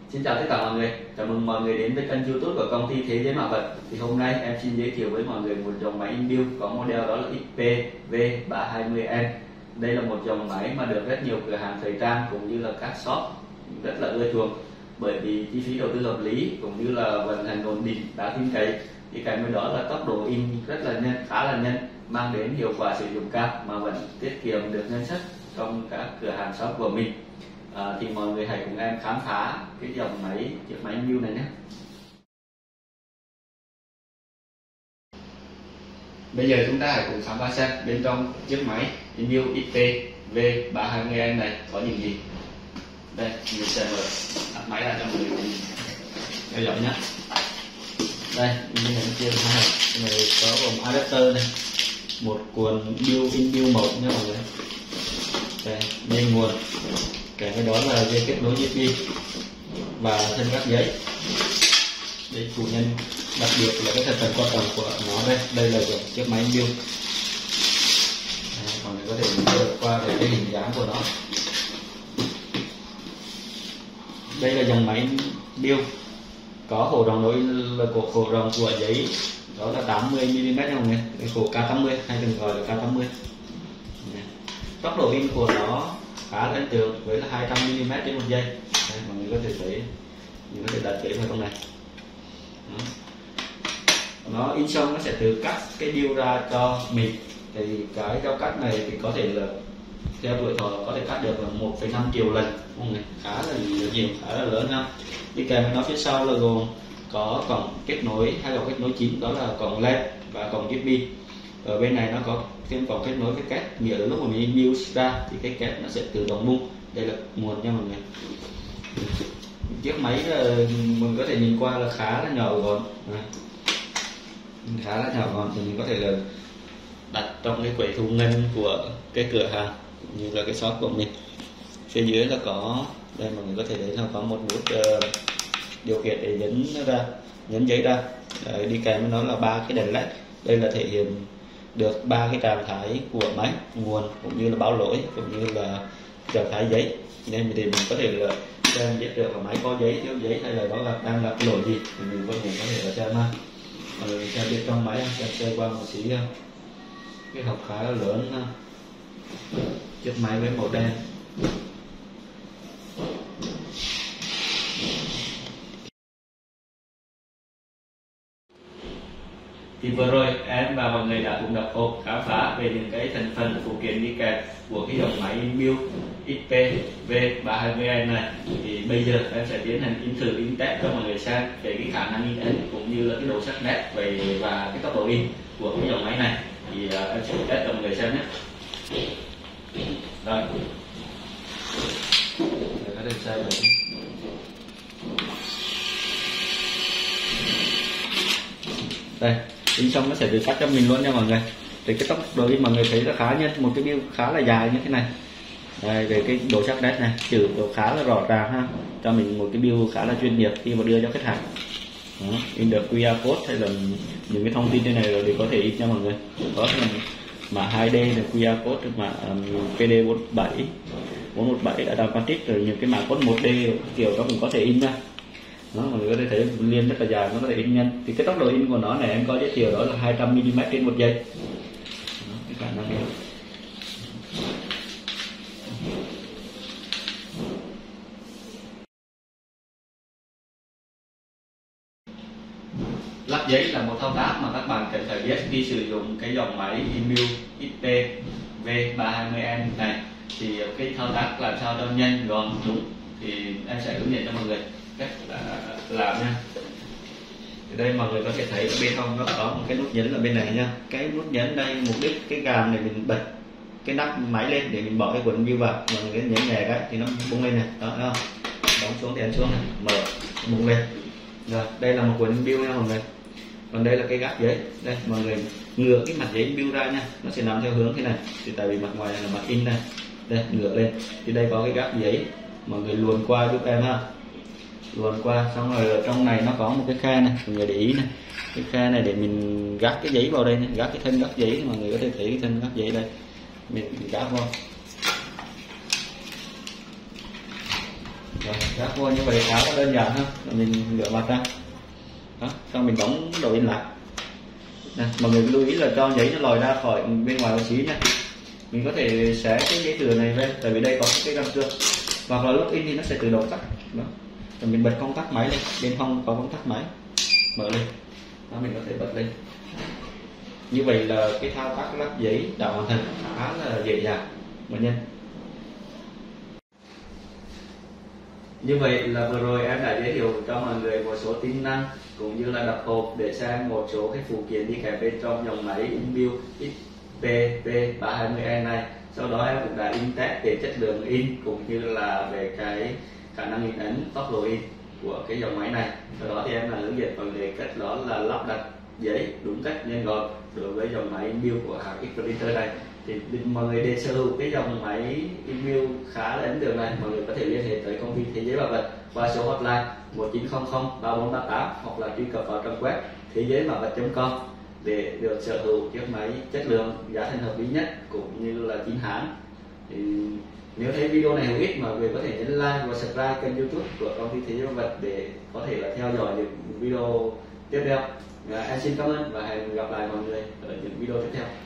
Xin chào tất cả mọi người, chào mừng mọi người đến với kênh YouTube của công ty Thế Giới Mạ Vật. Thì hôm nay em xin giới thiệu với mọi người một dòng máy in bill có model đó là XP-V320N. Đây là một dòng máy mà được rất nhiều cửa hàng thời trang cũng như là các shop rất là ưa chuộng, bởi vì chi phí đầu tư hợp lý cũng như là vận hành ổn định, đáng tin cậy. Thì cái mới đó là tốc độ in rất là nhanh, khá là nhanh, mang đến hiệu quả sử dụng cao mà vẫn tiết kiệm được ngân sách trong các cửa hàng shop của mình. Thì mọi người hãy cùng em khám phá cái dòng máy, chiếc máy in bill này nhé. Bây giờ chúng ta hãy cùng khám phá xem bên trong chiếc máy in bill XP-V320N này có những gì. Đây, mình sẽ mở nắp máy ra cho mọi người theo dõi nhé. Đây, như này nó chia hai, này có gồm adapter này, một cuộn bill in bill màu nha mọi người. Đây, dây nguồn, kèm với đó là dây kết nối USB và thân gác giấy. Đây phụ nhân đặc biệt là cái thành phần quan trọng của nó đây là chiếc máy in bill. Mọi người có thể nhìn qua về cái hình dáng của nó. Đây là dòng máy in bill có khổ rộng nối là khổ rộng của giấy đó là 80 mm nha mọi người, cái khổ K80 hay thường gọi là K80. Tốc độ in của nó khá là ấn tượng với là 200 mm trên một giây. Đây, mọi người có thể thấy, mình có thể đặt kỹ vào trong này. Đó. Nó in xong nó sẽ tự cắt cái bill ra cho mình. Thì cái dao cắt này thì có thể là theo tuổi thọ có thể cắt được là 1,5 triệu lần, mọi người, khá là nhiều, khá là lớn ha. Đi kèm với nó phía sau là gồm có cổng kết nối, hai cổng kết nối chính đó là cổng LED và cổng USB. Ở bên này nó có thêm cổng kết nối với kép, nghĩa là lúc mà mình in bill ra thì cái kép nó sẽ tự động bung. Đây là nguồn nha mọi người. Chiếc máy mình có thể nhìn qua là khá là nhỏ gọn, khá là nhỏ gọn, thì mình có thể là đặt trong cái quầy thu ngân của cái cửa hàng như là cái shop của mình. Phía dưới là có, đây mọi người có thể thấy là có một nút điều khiển để nhấn giấy ra. Đấy, đi kèm với nó là 3 cái đèn LED. Đây là thể hiện được 3 cái trạng thái của máy, nguồn cũng như là báo lỗi cũng như là trạng thái giấy, nên thì mình có thể là xem biết được là máy có giấy, thiếu giấy hay là nó đang gặp lỗi gì thì mình có thể là xem ha. Xem bên trong máy xem sơ qua một xí cái hộp khá là lớn ha. Chiếc máy với màu đen. Thì vừa rồi em và mọi người đã cùng đọc hộp khám phá về những cái thành phần phụ kiện đi kèm của cái dòng máy in bill XP-V320N này. Thì bây giờ em sẽ tiến hành in thử, in test cho mọi người xem về cái khả năng in ấn cũng như là cái độ sắc nét và cái tốc độ in của cái dòng máy này. Thì em sẽ test cho mọi người xem nhé. Rồi, để có thể xem được. Đây, in xong nó sẽ được cắt cho mình luôn nha mọi người. Thì cái tốc độ in mọi người thấy là khá nhanh, một cái bill khá là dài như thế này. Đây, về cái độ sắc nét này, chữ độ khá là rõ ràng ha, cho mình một cái bill khá là chuyên nghiệp khi mà đưa cho khách hàng. Đó, in được QR code hay là những cái thông tin trên này rồi thì có thể in cho mọi người. Có mã 2D là QR code, mã PD47 417 đã đào tick rồi, những cái mã code 1D kiểu đó cũng có thể in ra. Đó, mọi người có thể thấy liên rất là dài, nó có thể in nhanh. Thì cái tốc độ in của nó này em có giới thiệu đó là 200 mm trên một giây. Đó, cái khả năng in. Lắp giấy là một thao tác mà các bạn cần phải biết khi sử dụng cái dòng máy in bill XP-V320N này. Thì cái thao tác làm sao cho nhanh, gọn, đúng thì em sẽ hướng dẫn cho mọi người cách làm nha. Thì đây mọi người có thể thấy ở bên trong nó có một cái nút nhấn ở bên này nha. Cái nút nhấn đây mục đích cái gàm này mình bật cái nắp máy lên để mình bỏ cái cuộn bill vào, mọi người nhấn nhẹ cái thì nó bung lên này, đó thấy không? Đóng xuống thì ấn xuống này, mở bung lên. Rồi, đây là một cuộn bill nha mọi người. Còn đây là cái gác giấy. Đây mọi người ngửa cái mặt giấy bill ra nha, nó sẽ nằm theo hướng thế này. Thì tại vì mặt ngoài này là mặt in này. Đây ngửa lên. Thì đây có cái gác giấy, mọi người luồn qua giúp em ha. Luồn qua xong rồi ở trong này nó có một cái khe này, mọi người để ý này. Cái khe này để mình gác cái giấy vào đây này, gác cái thân gác giấy, mọi người có thể thấy cái thân gác giấy đây. Mình gác vào. Rồi, ráp vô như vậy khá là đơn giản ha. Rồi mình rửa mặt ra đó, xong mình đóng đầu in lại. Nè, mọi người lưu ý là cho giấy nó lòi ra khỏi bên ngoài một xíu nha. Mình có thể xé cái giấy thừa này lên, tại vì đây có cái răng cưa, hoặc là lúc in thì nó sẽ tự động tắt đó. Rồi mình bật công tắc máy lên, bên hông có công tắc máy mở lên đó, mình có thể bật lên. Như vậy là cái thao tác lắp giấy đã hoàn thành khá là dễ dàng mọi nhân. Như vậy là vừa rồi em đã giới thiệu cho mọi người một số tính năng cũng như là đập hộp để xem một số cái phụ kiện đi kèm bên trong dòng máy InBuild XP320E này. Sau đó em cũng đã in test về chất lượng in cũng như là về cái khả năng in ấn, tốc độ in của cái dòng máy này. Sau đó thì em là hướng dẫn mọi người cách đó là lắp đặt giấy đúng cách nhanh gọn đối với dòng máy InBuild của hãng Xprinter này. Thì mọi người để sở hữu cái dòng máy InBuild khá là ấn tượng này, mọi người có thể liên hệ tới công ty Thế Giới Bảo Vật qua số hotline 1900 3438 hoặc là truy cập vào trang web thế giới bảo vật.com để được sở hữu chiếc máy chất lượng, giá thành hợp lý nhất cũng như là chính hãng. Thì nếu thấy video này hữu ích, mọi người có thể nhấn like và subscribe kênh YouTube của công ty Thế Giới Bảo Vật để có thể là theo dõi những video tiếp theo. Em xin cảm ơn và hẹn gặp lại mọi người ở những video tiếp theo.